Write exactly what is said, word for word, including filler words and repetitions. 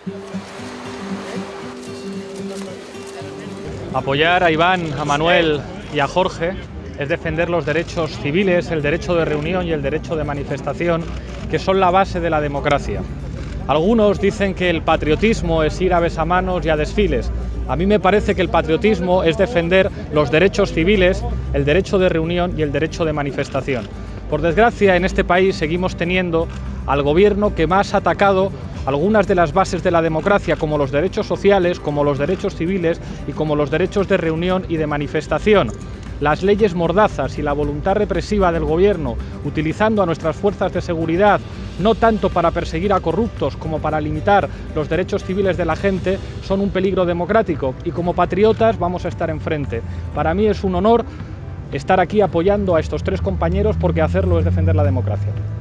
Apoyar a Iván, a Manuel y a Jorge es defender los derechos civiles, el derecho de reunión y el derecho de manifestación, que son la base de la democracia. Algunos dicen que el patriotismo es ir a besamanos y a desfiles. A mí me parece que el patriotismo es defender los derechos civiles, el derecho de reunión y el derecho de manifestación. Por desgracia, en este país seguimos teniendo al gobierno que más ha atacado algunas de las bases de la democracia, como los derechos sociales, como los derechos civiles y como los derechos de reunión y de manifestación. Las leyes mordazas y la voluntad represiva del gobierno, utilizando a nuestras fuerzas de seguridad, no tanto para perseguir a corruptos como para limitar los derechos civiles de la gente, son un peligro democrático y como patriotas vamos a estar enfrente. Para mí es un honor estar aquí apoyando a estos tres compañeros porque hacerlo es defender la democracia.